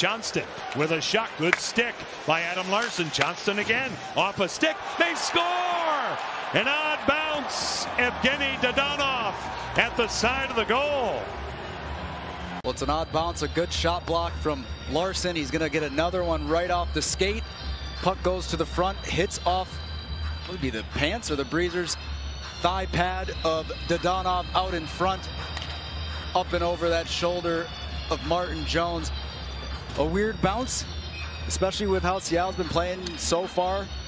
Johnston with a shot. Good stick by Adam Larsson. Johnston again off a stick. They score! An odd bounce. Yevgeni Dadonov at the side of the goal. Well, it's an odd bounce, a good shot block from Larsson. He's going to get another one right off the skate. Puck goes to the front, hits off, would be the pants or the breezers thigh pad of Dadonov out in front, up and over that shoulder of Martin Jones. A weird bounce, especially with how Seattle's been playing so far.